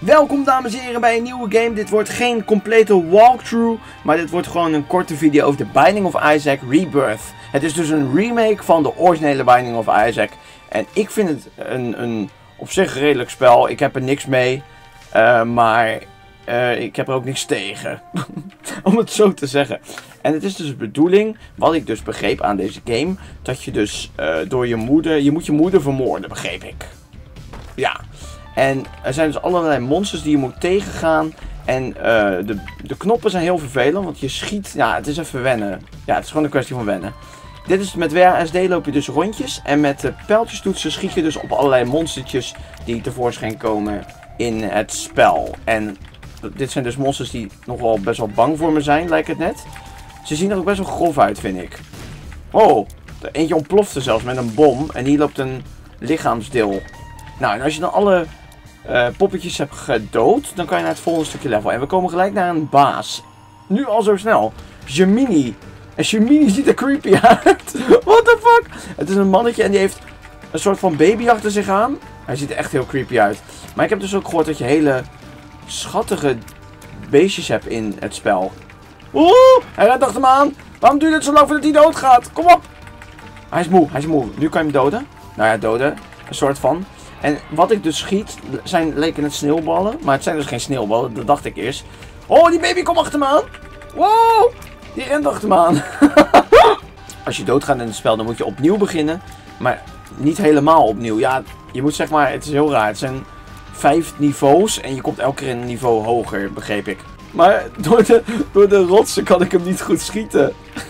Welkom dames en heren bij een nieuwe game. Dit wordt geen complete walkthrough, maar dit wordt gewoon een korte video over The Binding of Isaac Rebirth. Het is dus een remake van de originele Binding of Isaac. En ik vind het een op zich redelijk spel. Ik heb er niks mee, maar ik heb er ook niks tegen. Om het zo te zeggen. En het is dus de bedoeling, wat ik dus begreep aan deze game, dat je dus door je moet je moeder vermoorden, begreep ik. Ja. En er zijn dus allerlei monsters die je moet tegengaan. En de knoppen zijn heel vervelend, want je schiet... Ja, het is even wennen. Ja, het is gewoon een kwestie van wennen. Dit is met WASD loop je dus rondjes. En met de pijltjestoetsen schiet je dus op allerlei monstertjes die tevoorschijn komen in het spel. En dit zijn dus monsters die nog wel best wel bang voor me zijn, lijkt het net. Ze zien er ook best wel grof uit, vind ik. Oh, eentje ontplofte zelfs met een bom. En hier loopt een lichaamsdeel. Nou, en als je dan alle poppetjes hebt gedood, dan kan je naar het volgende stukje level. En we komen gelijk naar een baas. Nu al zo snel. Gemini. En Gemini ziet er creepy uit. What the fuck? Het is een mannetje en die heeft een soort van baby achter zich aan. Hij ziet er echt heel creepy uit. Maar ik heb dus ook gehoord dat je hele schattige beestjes hebt in het spel. Oeh, hij rent achter me aan. Waarom duurt het zo lang voordat hij doodgaat? Kom op. Hij is moe, hij is moe. Nu kan je hem doden. Nou ja, doden. Een soort van. En wat ik dus schiet, leken het sneeuwballen. Maar het zijn dus geen sneeuwballen, dat dacht ik eerst. Oh, die baby komt achter me aan. Wow, die rent achter me aan. Als je doodgaat in het spel, dan moet je opnieuw beginnen. Maar niet helemaal opnieuw. Ja, je moet zeg maar, het is heel raar. Het zijn 5 niveaus en je komt elke keer een niveau hoger, begreep ik. Maar door de rotsen kan ik hem niet goed schieten.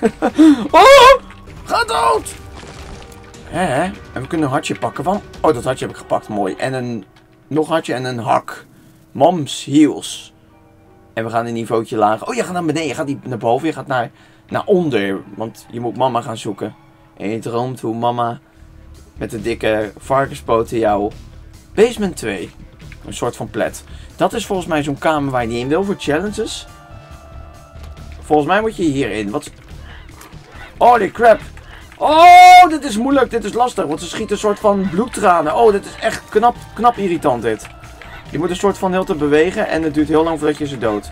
Oh, ga dood! Hè? En we kunnen een hartje pakken van... Oh, dat hartje heb ik gepakt. Mooi. En nog hartje en een hak. Mom's heels. En we gaan een niveautje lager. Oh, je gaat naar beneden. Je gaat niet naar boven. Je gaat naar onder. Want je moet mama gaan zoeken. En je droomt hoe mama met de dikke varkenspoten jou... Basement 2. Een soort van plet. Dat is volgens mij zo'n kamer waar je niet in wil voor challenges. Volgens mij moet je hierin. Wat... Holy crap. Oh, dit is moeilijk. Dit is lastig. Want ze schieten een soort van bloedtranen. Oh, dit is echt knap irritant dit. Je moet een soort van heel te bewegen. En het duurt heel lang voordat je ze dood.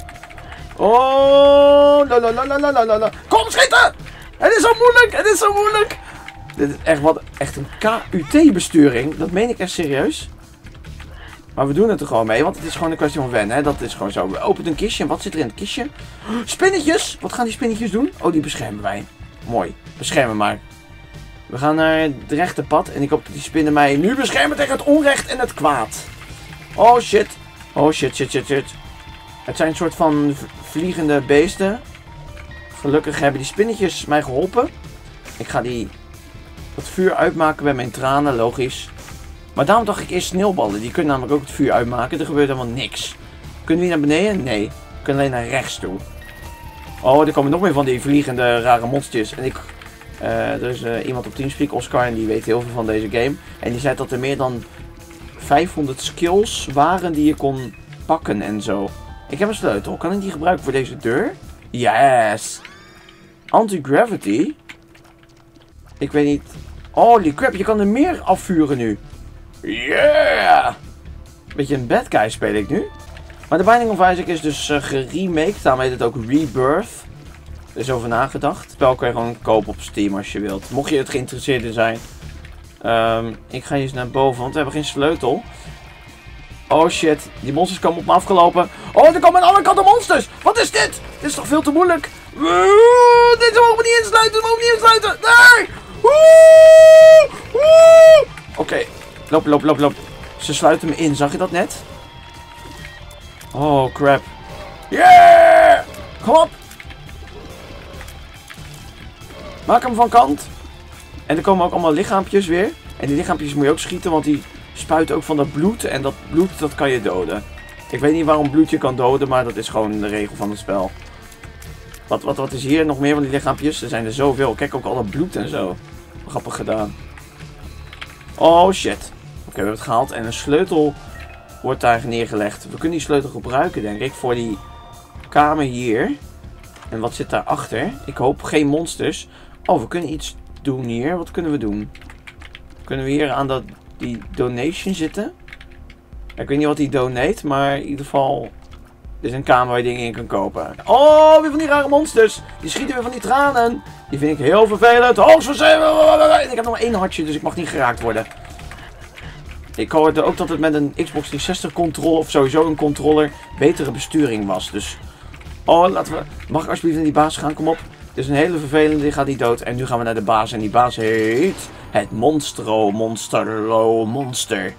Oh, la. Kom, schieten! Het is zo moeilijk. Het is zo moeilijk. Dit is echt een KUT-besturing. Dat meen ik echt serieus. Maar we doen het er gewoon mee. Want het is gewoon een kwestie van wennen. Hè? Dat is gewoon zo. We openen een kistje. En wat zit er in het kistje? Spinnetjes! Wat gaan die spinnetjes doen? Oh, die beschermen wij. Mooi. Beschermen maar. We gaan naar het rechte pad. En ik hoop dat die spinnen mij nu beschermen tegen het onrecht en het kwaad. Oh shit. Oh shit. Het zijn een soort van vliegende beesten. Gelukkig hebben die spinnetjes mij geholpen. Ik ga het vuur uitmaken bij mijn tranen, logisch. Maar daarom dacht ik eerst sneeuwballen. Die kunnen namelijk ook het vuur uitmaken. Er gebeurt helemaal niks. Kunnen die naar beneden? Nee. We kunnen alleen naar rechts toe. Oh, er komen nog meer van die vliegende rare monstertjes. En er is iemand op Teamspeak, Oscar, en die weet heel veel van deze game. En die zei dat er meer dan 500 skills waren die je kon pakken en zo. Ik heb een sleutel. Kan ik die gebruiken voor deze deur? Yes! Anti-gravity? Ik weet niet. Holy crap, je kan er meer afvuren nu. Yeah! Beetje een bad guy speel ik nu. Maar The Binding of Isaac is dus geremaked. Daarom heet het ook Rebirth. Er is over nagedacht. Het spel kan je gewoon kopen op Steam als je wilt. Mocht je het geïnteresseerd in zijn. Ik ga eens naar boven, want we hebben geen sleutel. Oh shit, die monsters komen op me afgelopen. Oh, er komen aan alle kanten monsters. Wat is dit? Dit is toch veel te moeilijk. Dit mogen we niet insluiten. Nee! Oké, loop. Ze sluiten me in, zag je dat net? Oh crap. Yeah! Kom op! Maak hem van kant. En er komen ook allemaal lichaampjes weer. En die lichaampjes moet je ook schieten, want die spuiten ook van dat bloed. En dat bloed, dat kan je doden. Ik weet niet waarom bloed je kan doden, maar dat is gewoon de regel van het spel. Wat is hier nog meer van die lichaampjes? Er zijn er zoveel. Kijk ook al dat bloed en zo. Grappig gedaan. Oh shit. Oké, we hebben het gehaald. En een sleutel wordt daar neergelegd. We kunnen die sleutel gebruiken, denk ik, voor die kamer hier. En wat zit daarachter? Ik hoop geen monsters. Oh, we kunnen iets doen hier. Wat kunnen we doen? Kunnen we hier aan die donation zitten? Ik weet niet wat hij donate, maar in ieder geval... Dit is een kamer waar je dingen in kan kopen. Oh, weer van die rare monsters. Die schieten weer van die tranen. Die vind ik heel vervelend. En ik heb nog 1 hartje, dus ik mag niet geraakt worden. Ik hoorde ook dat het met een Xbox 360 controller, of sowieso een controller, betere besturing was. Dus, oh, laten we... Mag ik alsjeblieft naar die baas gaan? Kom op. Dit is een hele vervelende, die gaat niet dood. En nu gaan we naar de baas. En die baas heet... Het Monster.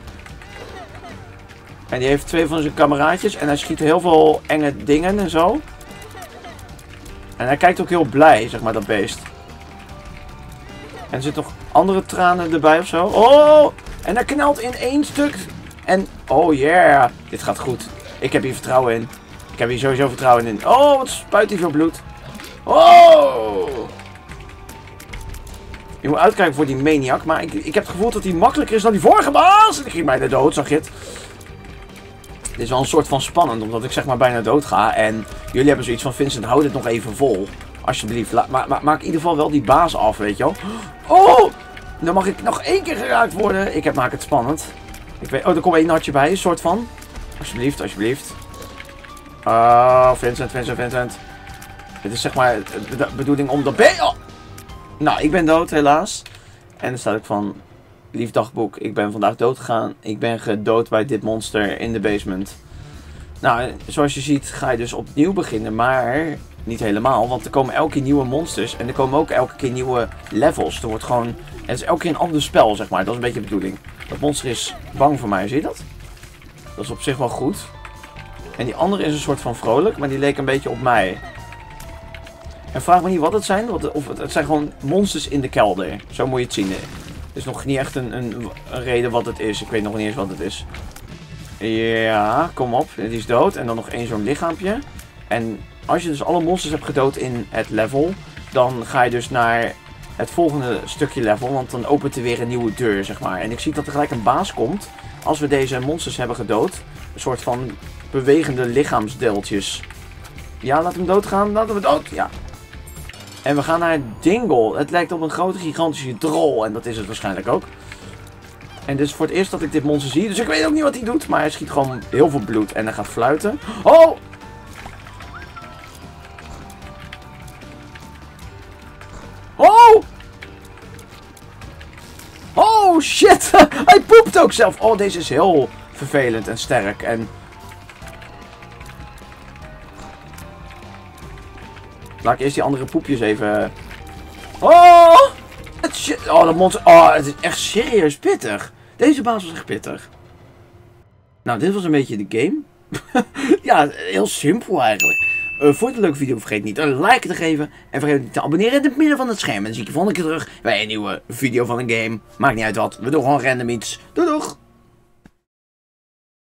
En die heeft 2 van zijn kameraadjes. En hij schiet heel veel enge dingen en zo. En hij kijkt ook heel blij, zeg maar, dat beest. En er zitten nog andere tranen erbij of zo. Oh! En hij knalt in 1 stuk. En, oh yeah. Dit gaat goed. Ik heb hier vertrouwen in. Ik heb hier sowieso vertrouwen in. Oh, wat spuit hij veel bloed. Oh! Je moet uitkijken voor die maniac. Maar ik heb het gevoel dat hij makkelijker is dan die vorige baas. En ik ging bijna dood, zag je het? Dit is wel een soort van spannend, omdat ik zeg maar bijna dood ga. En jullie hebben zoiets van, Vincent, hou dit nog even vol. Alsjeblieft, maak in ieder geval wel die baas af, weet je wel. Oh! Dan mag ik nog 1 keer geraakt worden. Maak het spannend. Ik weet, oh, er komt 1 hartje bij, een soort van. Alsjeblieft, alsjeblieft. Vincent. Dit is zeg maar de bedoeling om dat... Oh! Nou, ik ben dood, helaas. En dan staat ik van... Lief dagboek, ik ben vandaag dood gegaan. Ik ben gedood bij dit monster in de basement. Nou, zoals je ziet ga je dus opnieuw beginnen, maar niet helemaal. Want er komen elke keer nieuwe monsters en er komen ook elke keer nieuwe levels. Er wordt gewoon... Het is elke keer een ander spel, zeg maar. Dat is een beetje de bedoeling. Dat monster is bang voor mij, zie je dat? Dat is op zich wel goed. En die andere is een soort van vrolijk, maar die leek een beetje op mij. En vraag me niet wat het zijn. Of het zijn gewoon monsters in de kelder. Zo moet je het zien. Er is nog niet echt een reden wat het is. Ik weet nog niet eens wat het is. Ja, kom op. Die is dood. En dan nog 1 zo'n lichaampje. En als je dus alle monsters hebt gedood in het level, dan ga je dus naar het volgende stukje level. Want dan opent er weer een nieuwe deur, zeg maar. En ik zie dat er gelijk een baas komt. Als we deze monsters hebben gedood. Een soort van bewegende lichaamsdeeltjes. Ja, laat hem doodgaan. Laten we dood. Ja. En we gaan naar Dingle. Het lijkt op een grote gigantische drol. En dat is het waarschijnlijk ook. En dit is voor het eerst dat ik dit monster zie. Dus ik weet ook niet wat hij doet. Maar hij schiet gewoon heel veel bloed. En hij gaat fluiten. Oh! Oh! Oh shit! Hij poept ook zelf. Oh, deze is heel vervelend en sterk. En... Laat ik eerst die andere poepjes even... Oh! Oh, dat monster... Oh, het is echt serieus pittig. Deze baas was echt pittig. Nou, dit was een beetje de game. Ja, heel simpel eigenlijk. Vond je het een leuke video? Vergeet niet een like te geven. En vergeet niet te abonneren in het midden van het scherm. En dan zie ik je volgende keer terug bij een nieuwe video van een game. Maakt niet uit wat. We doen gewoon random iets. Doei doeg!